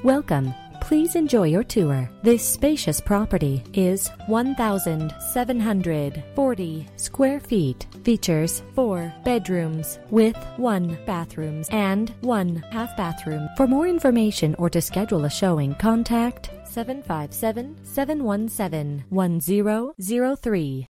Welcome. Please enjoy your tour. This spacious property is 1,740 square feet. Features 4 bedrooms with 1 bathroom and 1 half bathroom. For more information or to schedule a showing, contact 757-717-1003.